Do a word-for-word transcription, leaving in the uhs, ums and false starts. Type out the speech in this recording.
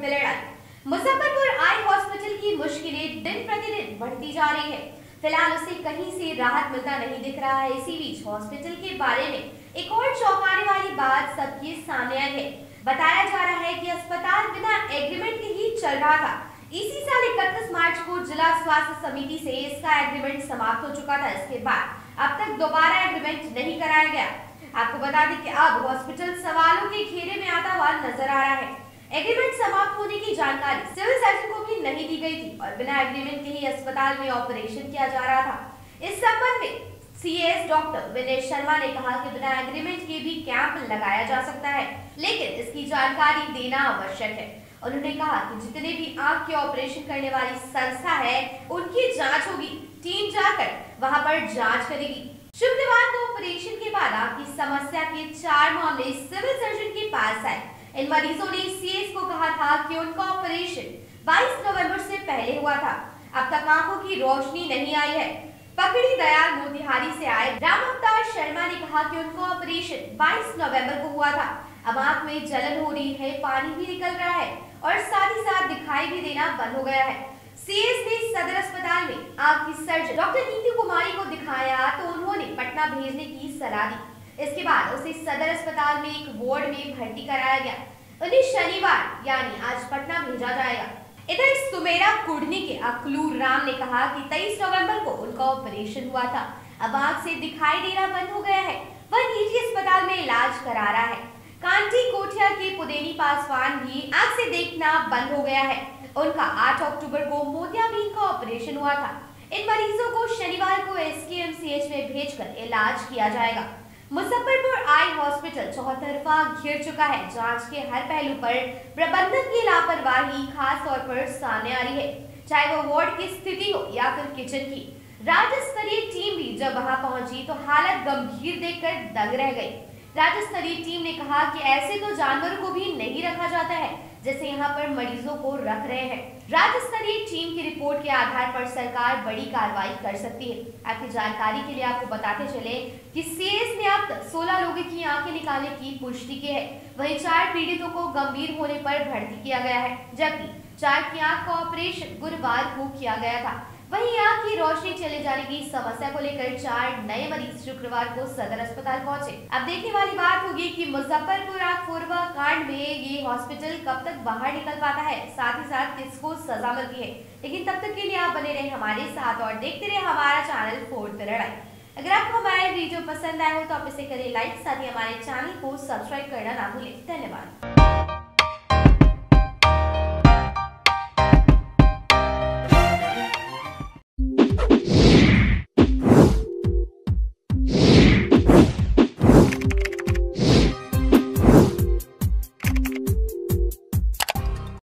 पे लड़ाई। Muzaffarpur eye hospital की मुश्किलें दिन प्रतिदिन बढ़ती जा रही है। फिलहाल उसे कहीं से राहत मिलता नहीं दिख रहा है। इसी बीच हॉस्पिटल के बारे में एक और चौंकाने वाली बात सबके सामने आई है। बताया जा रहा है कि अस्पताल बिना एग्रीमेंट के ही चल रहा था। इसी साल इकतीस मार्च को जिला स्वास्थ्य समिति से इसका एग्रीमेंट समाप्त हो चुका था। इसके बाद अब तक दोबारा एग्रीमेंट नहीं कराया गया। आपको बता दें कि अब हॉस्पिटल सवालों के घेरे में आता हुआ नजर आ रहा है। एग्रीमेंट समाप्त होने की जानकारी सिविल सर्जन को भी नहीं दी गई थी और बिना एग्रीमेंट के ही अस्पताल में ऑपरेशन किया जा रहा था। इस संबंध में सीएस डॉक्टर विनय शर्मा ने कहा कि बिना एग्रीमेंट के भी कैंप लगाया जा सकता है, लेकिन इसकी जानकारी देना आवश्यक है। उन्होंने कहा कि जितने भी आंख के ऑपरेशन करने वाली संस्था है उनकी जांच होगी। टीम जाकर वहां पर जांच करेगी। शुक्रवार को ऑपरेशन के बाद आंख की समस्या के चार मामले सिविल सर्जन के पास आए। इन मरीजों ने सीएस को कहा था कि उनका ऑपरेशन बाईस नवंबर से पहले हुआ था। अब तक आंखों की रोशनी नहीं आई है। पकड़ी दयाल मोतिहारी से आए राम अवतार शर्मा ने कहा कि उनका ऑपरेशन बाईस नवंबर को हुआ था। अब आंख में जलन हो रही है, पानी भी निकल रहा है और साथ ही साथ दिखाई भी देना बंद हो गया है। सीएस ने सदर अस्पताल में आंख की सर्जन डॉक्टर नीति कुमारी को दिखाया तो उन्होंने पटना भेजने की सलाह दी। इसके बाद उसे सदर अस्पताल में एक वार्ड में भर्ती कराया गया। उन्हें शनिवार यानी आज पटना भेजा जाएगा। इधर सुमेरा कुर्नी के अखलूर राम ने कहा कि तेईस नवंबर को उनका ऑपरेशन हुआ था। अब आंख से दिखाई देना बंद हो गया है। वह निजी अस्पताल में इलाज करा रहा है। कांटी कोठिया के पुदेनी पासवान भी आंख से देखना बंद हो गया है। उनका आठ अक्टूबर को मोतियाबिंद का ऑपरेशन हुआ था। इन मरीजों को शनिवार को एसकेएमसीएच में भेजकर इलाज किया जाएगा। मुजफ्फरपुर आई हॉस्पिटल चौतरफा घिर चुका है। जांच के हर पहलू पर प्रबंधन की लापरवाही खास तौर पर सामने आ रही है, चाहे वो वार्ड की स्थिति हो या फिर किचन की। राज्य स्तरीय टीम भी जब वहां पहुंची तो हालत गंभीर देखकर दंग रह गई। राज्य स्तरीय टीम ने कहा कि ऐसे तो जानवरों को भी नहीं रखा जाता है जैसे यहाँ पर मरीजों को रख रहे हैं। राज्य स्तरीय टीम की रिपोर्ट के आधार पर सरकार बड़ी कार्रवाई कर सकती है। आपकी जानकारी के लिए आपको बताते चले कि सीएस ने अब तक सोलह लोगों की आंखें निकालने की पुष्टि की है। वहीं चार पीड़ितों को गंभीर होने पर भर्ती किया गया है, जबकि चार की आंख का ऑपरेशन गुरुवार को किया गया था। वहीं आंख की रोशनी चले जाने की समस्या को लेकर चार नए मरीज शुक्रवार को सदर अस्पताल पहुंचे। अब देखने वाली बात होगी कि मुजफ्फरपुर आंख फुरवा कांड में ये हॉस्पिटल कब तक बाहर निकल पाता है, साथ ही साथ किसको सजा मिलती है। लेकिन तब तक के लिए आप बने रहे हमारे साथ और देखते रहे हमारा चैनल फोर्ट पे लड़ाई। अगर आपको हमारे वीडियो पसंद आए हो तो आप इसे करें लाइक, साथ ही हमारे चैनल को सब्सक्राइब करना ना भूलें। धन्यवाद।